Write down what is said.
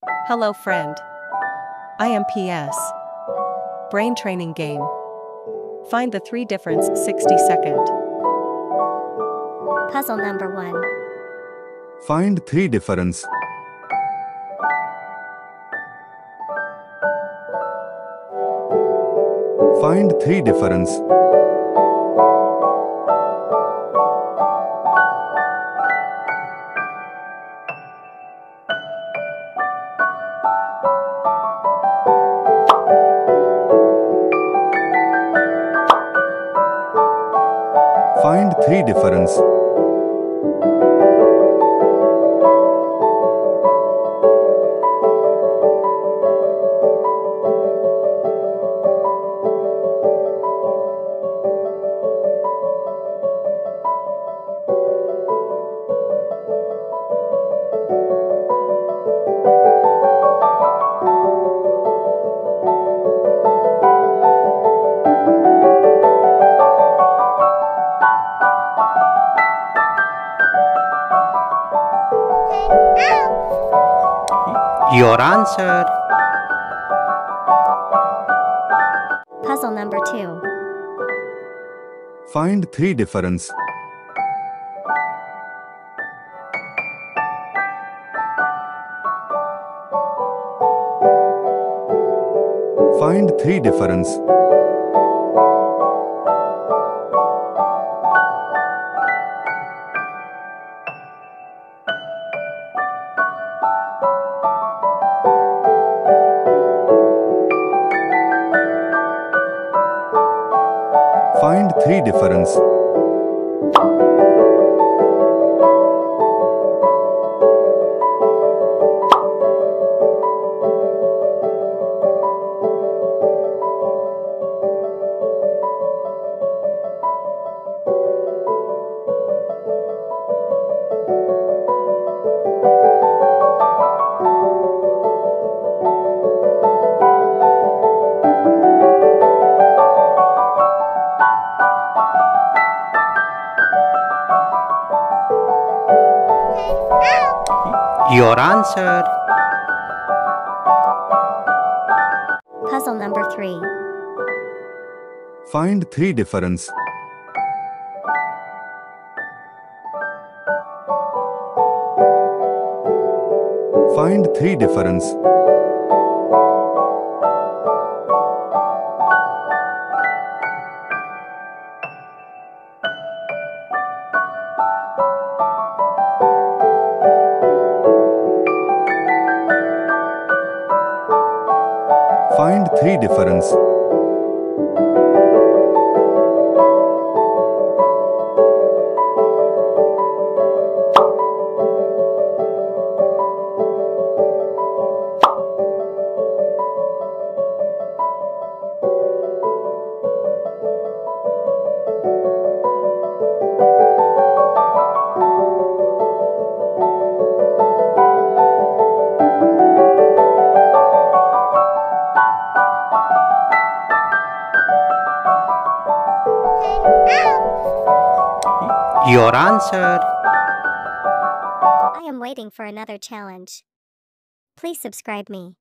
Hello friend. I am PS. Brain training game. Find the 3 difference 60-second. Puzzle number 1. Find 3 difference. Find 3 difference. Find 3 difference. Your answer. Puzzle number 2. Find 3 difference. Find 3 difference. Find 3 difference. Your answer. Puzzle number 3. Find 3 difference. Find 3 difference. Find 3 difference. Your answer. I am waiting for another challenge. Please subscribe me.